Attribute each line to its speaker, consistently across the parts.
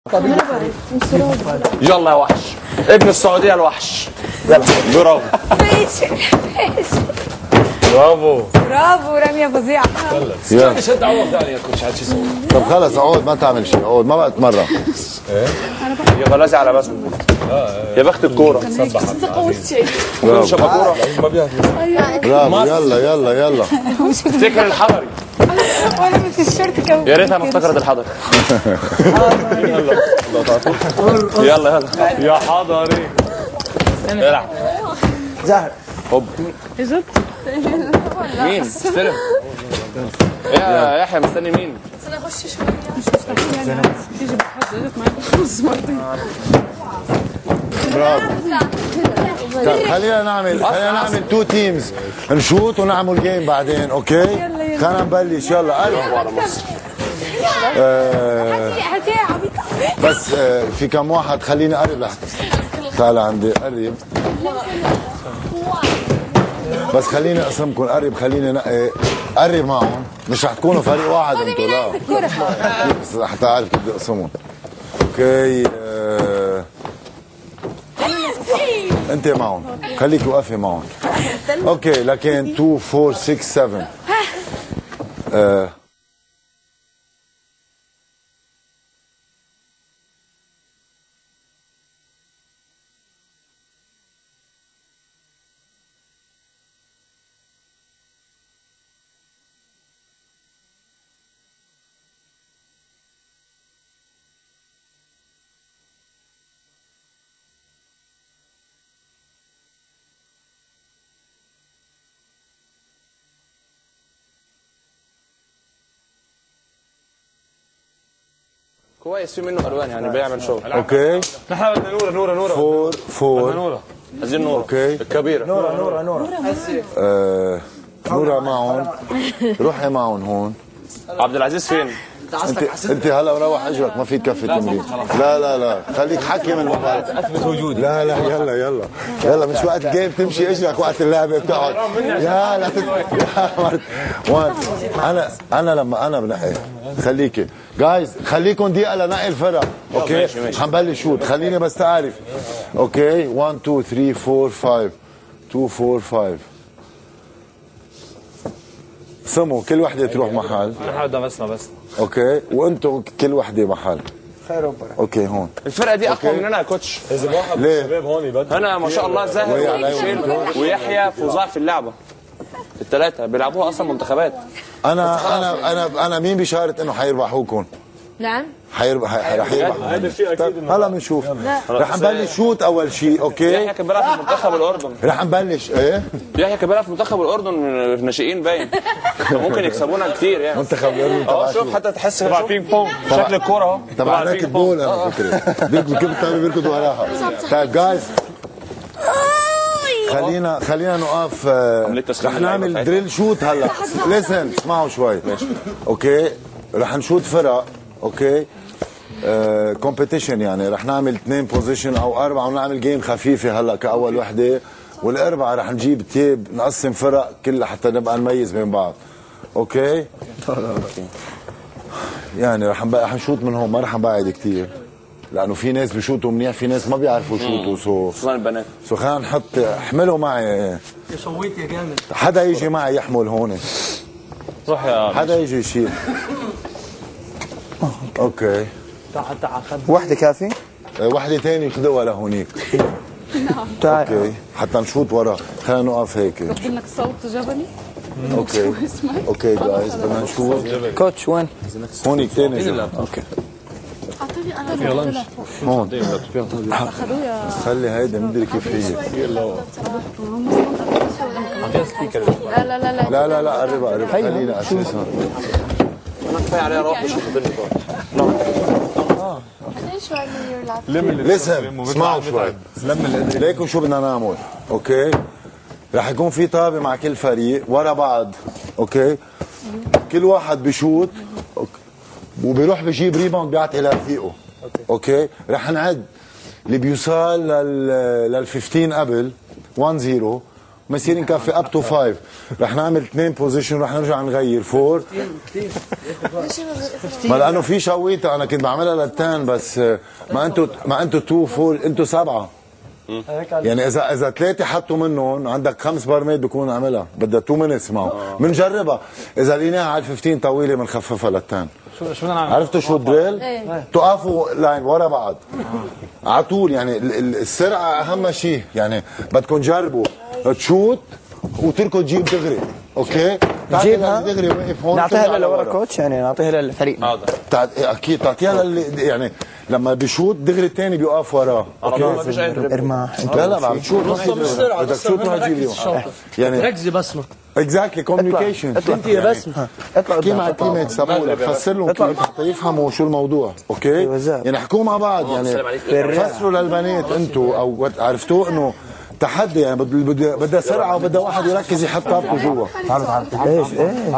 Speaker 1: يلا يا وحش، ابن السعودية الوحش. يلا برافو. برافو
Speaker 2: برافو، رمية فظيعة.
Speaker 1: يلا شد عوض يعني كنتش عاد شو يسوي.
Speaker 3: طب خلص اقعد ما تعمل شيء، اقعد ما بقى تتمرن.
Speaker 1: يا غلازي على بسمة. يا بخت الكورة.
Speaker 2: انت قوت شيء.
Speaker 1: كل شبه كورة ما
Speaker 3: برافو. يلا يلا يلا.
Speaker 1: افتكر الحضري.
Speaker 2: وانا من الشورت كمان.
Speaker 1: يا ريتها ما افتكرت الحضري. يلا يلا يا حضري. العب.
Speaker 4: زهر.
Speaker 1: هوب. مين؟ استلم. يا يحيى مستني مين؟
Speaker 2: انا اخش شويه مش مستحيل يعني تيجي بحضرتك معاك خمس مرات.
Speaker 3: برافو. طيب خلينا نعمل تو تيمز، نشوط ونعمل جيم بعدين. اوكي خلينا نبلش. يلا قرب.
Speaker 2: هاتي يا عبيطه.
Speaker 3: بس في كم واحد خليني قرب لحظة. تعال عندي قرب. بس خليني اقسمكم قرب. خليني نقي قرب معهم. مش رح تكونوا فريق واحد انتوا، لا بس رح تعرف كيف بدي اقسمهم. اوكي انت معهم، خليك وقفي معهم. اوكي لكن 2 4 6 7
Speaker 1: كويس، في منه الوان يعني بيعمل شغل.
Speaker 3: اوكي
Speaker 1: نحن بدنا نورة
Speaker 3: 4 4
Speaker 1: عايزين نورة.
Speaker 3: اوكي
Speaker 1: الكبيرة.
Speaker 4: نورة
Speaker 3: نورة معهم. روحي معهم هون.
Speaker 1: عبد العزيز فين؟
Speaker 3: انت هلا مروح اجرك، ما في تكفي تمرين. لا خليك حكي من الموبايل.
Speaker 1: اثبت وجودي.
Speaker 3: لا يلا مش وقت جيم تمشي اجرك، وقت اللعبه بتقعد. يا لا وان انا لما انا بنقي خليكي جايز، خليكم دقيقه لنقي الفرق. اوكي حنبلش شوت. خليني بس تعرف. اوكي 1 2 3 4 5 2 4 5 سمو كل وحده تروح محل.
Speaker 1: نحن بدنا بس
Speaker 3: اوكي وانتم كل وحده محل.
Speaker 4: خير وبركة.
Speaker 3: اوكي هون
Speaker 1: الفرقة دي اقوى مننا يا كوتش.
Speaker 5: اذا واحد من
Speaker 3: ليه؟
Speaker 5: الشباب هون يبدل.
Speaker 1: انا ما شاء الله زاهر ويحيى فظاع في اللعبة. الثلاثة بيلعبوها اصلا منتخبات.
Speaker 3: انا مين بشارة انه حيربحوكم؟
Speaker 2: نعم
Speaker 3: رح يربح.
Speaker 5: هذا الشيء اكيد انه
Speaker 3: هلا بنشوف. رح نبلش شوت اول شيء. اوكي
Speaker 1: يحيى كان بيلعب في منتخب الاردن.
Speaker 3: رح نبلش ايه؟
Speaker 1: يحيى كان بيلعب في منتخب الاردن في الناشئين باين. ممكن يكسبونا كتير يعني.
Speaker 3: منتخب الاردن تبع
Speaker 1: شوف حتى تحس تبع بينج بونج شكل الكورة اهو.
Speaker 3: تبع راكت بول. انا فكرت بيركضوا كيف بتعملوا بيركضوا وراها. طيب جايز خلينا نوقف. رح نعمل دريل شوت هلا. ليسن اسمعوا شوي. اوكي رح نشوت فرق. اوكي كومبيتيشن يعني رح نعمل 2 بوزيشن او 4 ونعمل جيم خفيفه هلا كاول وحده، والاربعه رح نجيب تيب نقسم فرق كلها حتى نبقى نميز بين بعض. اوكي يعني رح نشوت من هون، ما رح نبعد كثير لانه في ناس بيشوتوا منيح، في ناس ما بيعرفوا يشوتوا.
Speaker 1: خصوصا البنات.
Speaker 3: خلينا نحط. احملوا معي.
Speaker 4: شويت يا جامد.
Speaker 3: حدا يجي معي يحمل هون.
Speaker 1: روح يا
Speaker 3: حدا يجي يشيل. اوكي
Speaker 4: تعال وحدة كافي؟
Speaker 3: وحده ثانيه خذوها لهونيك.
Speaker 4: تعال.
Speaker 3: اوكي حتى نشوط ورا. خلينا نوقف هيك.
Speaker 2: بدل لك صوت جبلي.
Speaker 3: اوكي جايز بدنا نشوف.
Speaker 4: كوتش وين؟
Speaker 3: هونيك ثاني.
Speaker 4: اوكي
Speaker 2: اعطيني انا
Speaker 3: هون
Speaker 2: اخذوه يا
Speaker 3: خلي هيدا مدري كيف هي. لا قرب خلينا اساسا.
Speaker 1: انا كفايه عليها روح مش هتضلني
Speaker 3: لسن اسمعوا شوي. ليكم شو بدنا نعمل. اوكي رح يكون في طابه مع كل فريق ورا بعض. اوكي كل واحد بشوت وبيروح بجيب ريباوند بيعطي لرفيقه. اوكي رح نعد اللي بيوصل لل 15 قبل 1-0 مسير نكفي اب تو 5. رح نعمل 2 بوزيشن رح نرجع نغير 4. ما لانه في شويته انا كنت بعملها للتان بس ما انتوا 2 4 انتوا 7. يعني اذا 3 حطوا منهم عندك 5 برميل بكون عملها بدها 2 مينتس معه. بنجربها اذا لقيناها على 15 طويله بنخففها للتان.
Speaker 4: شو بدنا نعمل؟
Speaker 3: عرفتوا شو الدريل؟ تقفوا لاين ورا بعض على طول. يعني السرعه اهم شيء. يعني بدكم تجربوا تشوت وتركوا تجيب دغري. اوكي
Speaker 4: نجيبها
Speaker 3: دغري واقف هون
Speaker 4: نعطيها لورا كوتش يعني نعطيها للفريق.
Speaker 3: اكيد تعطيها يعني لما بيشوت دغري الثاني بيوقف وراه.
Speaker 1: ما فيش اي
Speaker 4: ارماح.
Speaker 3: لا لا بعد تشوت بدك تشوت روح تجيب اليوم. يعني
Speaker 6: ركزي بسمه.
Speaker 3: اكزاكتلي كوميونيكيشن.
Speaker 6: انت يا بسمه
Speaker 3: احكي مع التيم ميت سابولا فسر لهم كيف حتى يفهموا شو الموضوع. اوكي يعني احكوا مع بعض. يعني فسروا للبنات انتم او عرفتوا انه تحدي. يعني بدها سرعه وبدها واحد يركز يحط طابته جوا.
Speaker 4: ايش ايه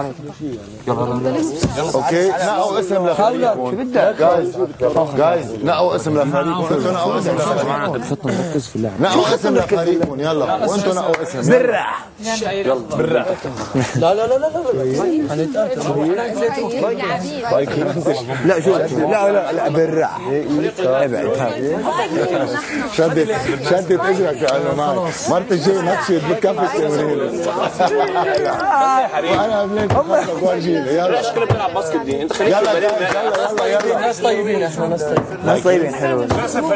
Speaker 3: اوكي نقوا اسم لفريقكم.
Speaker 4: شو بدك
Speaker 3: جايز نقوا اسم لفريقكم. انتوا نقوا اسم لفريقكم. نقوا اسم لفريقكم يلا. وانتوا نقوا اسم.
Speaker 4: برع.
Speaker 1: يلا برع.
Speaker 6: لا لا لا لا
Speaker 4: لا شو لا برع. ابعد
Speaker 3: شدت اجرك انا معك. مرت الجاي نكشت بكفي التمرين. وانا بليت خلصك وارجيلي. يلا
Speaker 1: ليش كنا بنلعب باسكت دي؟ انت خليك
Speaker 3: يلا يلا
Speaker 6: ناس طيبين احنا
Speaker 4: ناس طيبين حلوين.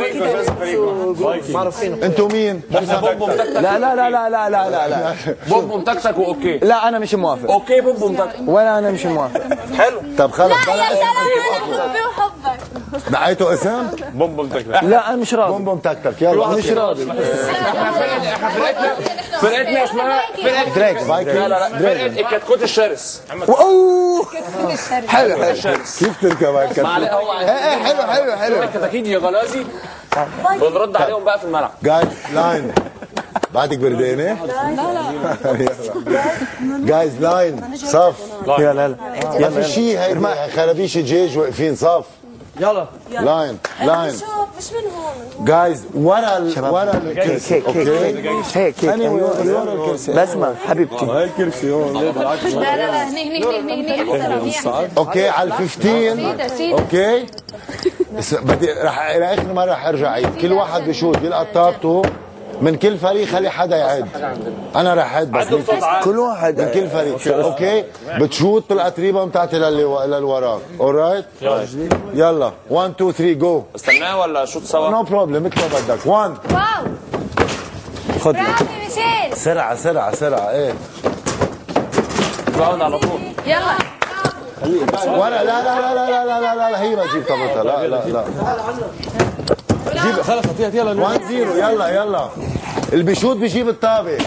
Speaker 3: انتوا مين؟
Speaker 4: لا لا لا لا لا لا لا لا
Speaker 1: بوم متكتك واوكي.
Speaker 4: لا انا مش موافق.
Speaker 1: اوكي بوم متكتك.
Speaker 4: ولا انا مش موافق.
Speaker 1: حلو.
Speaker 3: طب خلص
Speaker 7: يا سلام انا بحبي وحبك.
Speaker 3: نقيتوا اسم؟
Speaker 1: بوم متكتك.
Speaker 4: لا انا مش راضي.
Speaker 3: بوم بوم تك تك يلا.
Speaker 4: مش راضي.
Speaker 1: احنا فرقتنا اسمها فرقه
Speaker 3: دريك
Speaker 1: لا لا فرقه الكتكوت الشرس.
Speaker 4: اوه حلو حلو.
Speaker 3: كيف تركب هيك؟
Speaker 4: ايه حلو حلو حلو.
Speaker 1: الكتاكيت يا غلازي بنرد عليهم بقى في الملعب.
Speaker 3: جايز لاين. بعدك بردانه؟ لا جايز لاين صف.
Speaker 4: يلا لا
Speaker 3: يا في شيء هيك خرابيش دجاج واقفين صف.
Speaker 6: يلا
Speaker 3: لاين لاين.
Speaker 7: مش من هون.
Speaker 3: جايز ورا الكرسي.
Speaker 4: هيك هيك
Speaker 3: ورا الكرسي.
Speaker 4: بسمة حبيبتي.
Speaker 5: هاي الكرسي هون.
Speaker 7: لا لا لا هني
Speaker 3: اوكي على 15. اوكي بدي رح الى اخر مره رح ارجع عيد. كل واحد بشوت يلقى طابته من كل فريق. خلي حدا يعد. انا رح اعد بس
Speaker 4: كل واحد
Speaker 3: من كل فريق. اوكي بتشوت بالقطريبه بتاعتي للوراك. اورايت يلا 1 2 3 جو.
Speaker 1: استناه ولا شوت سوا؟
Speaker 3: نو بروبلم مثل ما بدك. 1
Speaker 7: واو
Speaker 3: خد
Speaker 7: برافو ميشيل.
Speaker 3: سرعه سرعه سرعه. ايه
Speaker 1: راوند على طول.
Speaker 7: يلا
Speaker 3: ولا لا لا لا لا لا لا لا هي ما تجيب طابتها. لا لا لا
Speaker 5: جيب خلص اعطيها يلا.
Speaker 3: 1 0 يلا يلا. اللي بيشوت بيجيب الطابه.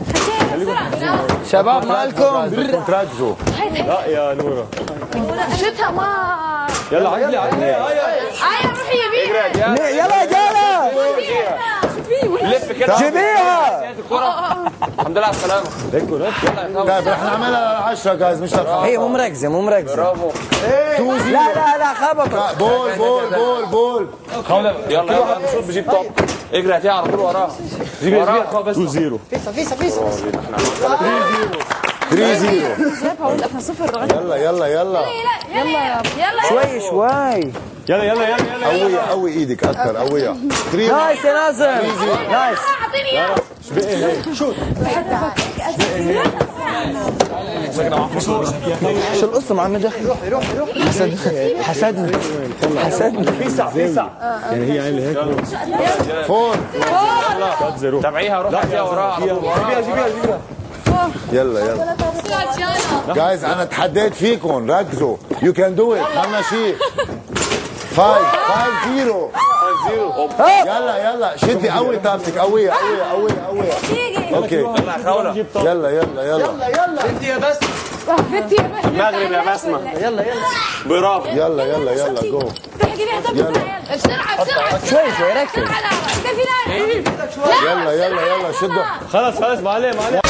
Speaker 4: شباب مالكم.
Speaker 3: بدكم تركزوا.
Speaker 5: لا يا نورة.
Speaker 7: شوتها ما
Speaker 5: يلا عقلي عقلي.
Speaker 7: هيا روحي يمين.
Speaker 4: يلا يلا
Speaker 1: لف كده
Speaker 4: جيبيها.
Speaker 1: الحمد لله على السلامه.
Speaker 3: طيب رح نعملها 10 جايز مش
Speaker 4: هي مو مركزة مو مركزة.
Speaker 1: برافو.
Speaker 4: لا لا لا خبطت.
Speaker 3: بول بول بول بول.
Speaker 1: يلا كل واحد بيشوط بيجيب طب. اجري هاتيها على طول وراها. وراها بس
Speaker 5: 2 0.
Speaker 3: 3 0.
Speaker 2: هقول لك 0.
Speaker 3: يلا يلا يلا.
Speaker 7: يلا يلا
Speaker 4: شوي شوي.
Speaker 5: يلا يلا يلا يلا.
Speaker 3: قوية قوي ايدك اكثر قوية. 3
Speaker 4: نايس يا نازل. نايس.
Speaker 7: اعطيني اياه.
Speaker 5: شبقي هيك.
Speaker 4: شو القصة مع دخل. حسدني حسدني.
Speaker 5: في ساعة. يعني هي عامله هيك.
Speaker 3: 4
Speaker 5: 3 0.
Speaker 1: تابعيها روح هاتيها وراها.
Speaker 5: جيبيها.
Speaker 3: يلا يلا. جايز انا تحديت فيكم ركزوا. يو كان دو ات. عملنا شيء. 5 0. يلا يلا شدي قوي طابتك. قوية قوية قوية قوية. اوكي
Speaker 1: يلا يا خوله.
Speaker 3: يلا يلا يلا.
Speaker 6: انت يا بس
Speaker 1: المغرب يا بسمه.
Speaker 6: يلا
Speaker 1: برافو.
Speaker 3: يلا يلا يلا جو.
Speaker 7: بسرعة بسرعة.
Speaker 4: شوي ركز.
Speaker 7: كيف
Speaker 3: يلا يلا يلا شدوا.
Speaker 5: خلص معلم